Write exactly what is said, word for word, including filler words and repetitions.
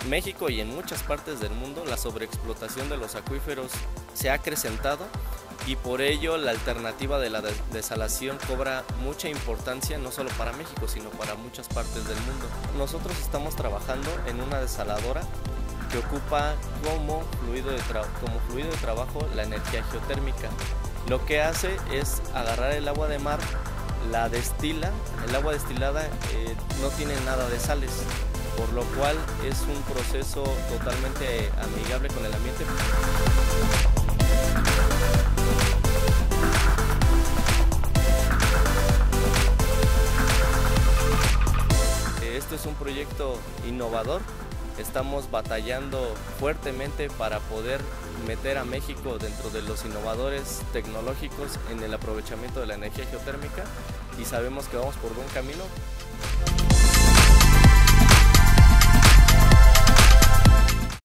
México y en muchas partes del mundo la sobreexplotación de los acuíferos se ha acrecentado y por ello la alternativa de la desalación cobra mucha importancia no solo para México sino para muchas partes del mundo. Nosotros estamos trabajando en una desaladora que ocupa como fluido de, como fluido de trabajo la energía geotérmica. Lo que hace es agarrar el agua de mar, la destila, el agua destilada eh, no tiene nada de sales, por lo cual es un proceso totalmente amigable con el ambiente. Esto es un proyecto innovador. Estamos batallando fuertemente para poder meter a México dentro de los innovadores tecnológicos en el aprovechamiento de la energía geotérmica y sabemos que vamos por buen camino.